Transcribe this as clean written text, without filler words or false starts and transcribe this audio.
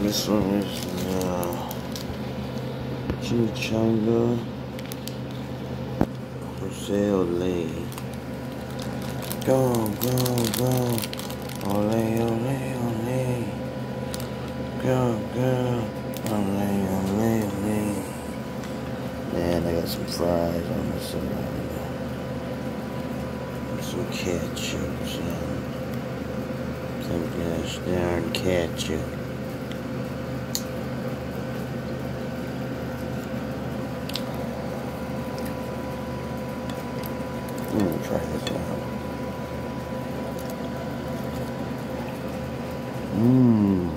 This one is chimichanga Jose Ole. Go, go, go. Ole, ole, ole. Go, go. Ole, ole, ole. Man, I got some fries on the side. Some ketchup, some gosh darn ketchup. Let me try this out. Mmm.